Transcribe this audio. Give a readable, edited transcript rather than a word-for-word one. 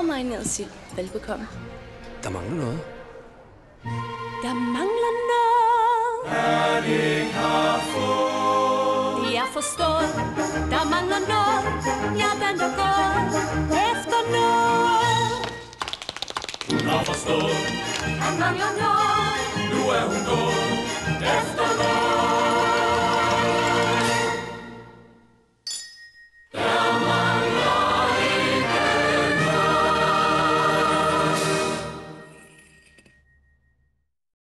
marineret sild. Velbekomme. Der mangler noget. Der mangler noget. Han ikke har fået. Jeg forstår, der mangler noget. Jeg venter godt efter noget. Hun har forstået. Han mangler noget. Nu er hun gået efter